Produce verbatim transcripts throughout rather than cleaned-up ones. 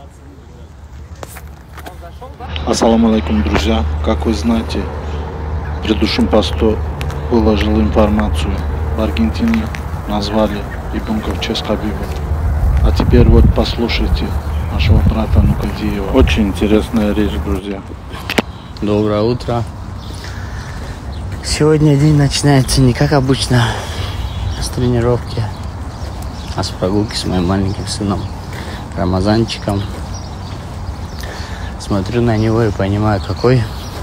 Ассаламу алейкум, друзья. Как вы знаете, в предыдущем посту выложил информацию. В Аргентине назвали ребенка в честь Хабиба. А теперь вот послушайте нашего брата Нукадиева. Очень интересная речь, друзья. Доброе утро. Сегодня день начинается не как обычно с тренировки, а с прогулки с моим маленьким сыном Рамазанчиком. Смотрю на него и понимаю, какой,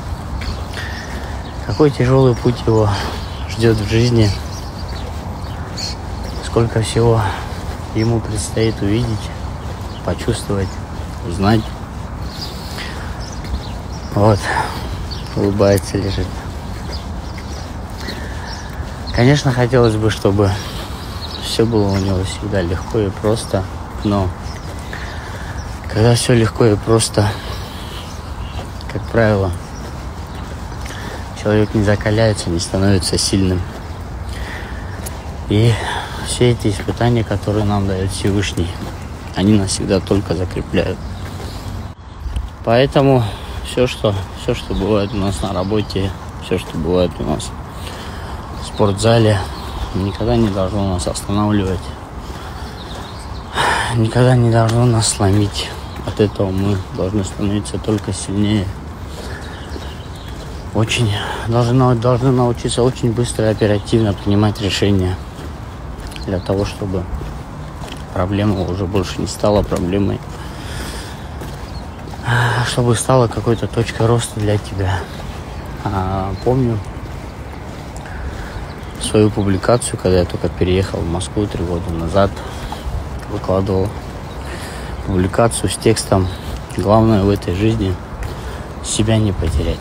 какой тяжелый путь его ждет в жизни. Сколько всего ему предстоит увидеть, почувствовать, узнать. Вот, улыбается, лежит. Конечно, хотелось бы, чтобы все было у него всегда легко и просто, но когда все легко и просто, как правило, человек не закаляется, не становится сильным. И все эти испытания, которые нам дает Всевышний, они нас всегда только закрепляют. Поэтому все, что, все, что бывает у нас на работе, все, что бывает у нас в спортзале, никогда не должно нас останавливать, никогда не должно нас сломить. От этого мы должны становиться только сильнее. Очень должны, должны научиться очень быстро и оперативно принимать решения для того, чтобы проблема уже больше не стала проблемой, чтобы стала какой-то точкой роста для тебя. А, помню свою публикацию, когда я только переехал в Москву три года назад, выкладывал публикацию с текстом «Главное в этой жизни – себя не потерять».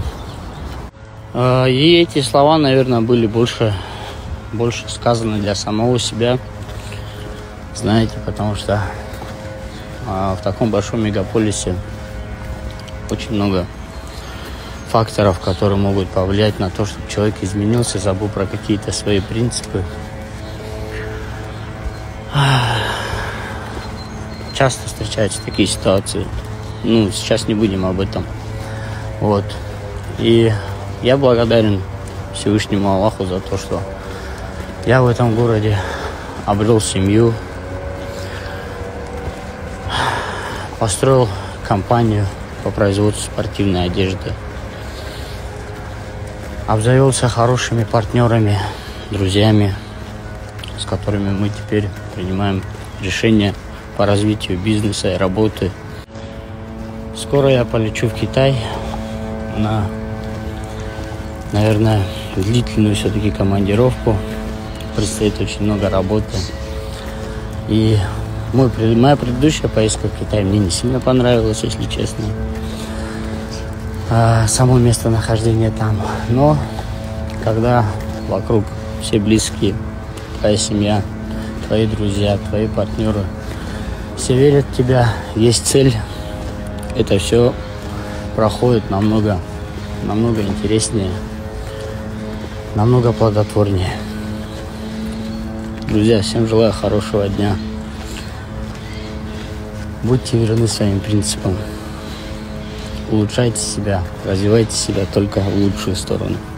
И эти слова, наверное, были больше, больше сказаны для самого себя, знаете, потому что в таком большом мегаполисе очень много факторов, которые могут повлиять на то, чтобы человек изменился, забыл про какие-то свои принципы. Часто встречаются такие ситуации. Ну, сейчас не будем об этом. Вот. И я благодарен Всевышнему Аллаху за то, что я в этом городе обрел семью, построил компанию по производству спортивной одежды, обзавелся хорошими партнерами, друзьями, с которыми мы теперь принимаем решения по развитию бизнеса и работы. Скоро я полечу в Китай на, наверное, длительную все-таки командировку. Предстоит очень много работы. И мой, моя предыдущая поездка в Китай мне не сильно понравилась, если честно. А, само местонахождение там. Но когда вокруг все близкие, твоя семья, твои друзья, твои партнеры, все верят в тебя, есть цель, это все проходит намного, намного интереснее, намного плодотворнее. Друзья, всем желаю хорошего дня. Будьте верны своим принципам. Улучшайте себя, развивайте себя только в лучшую сторону.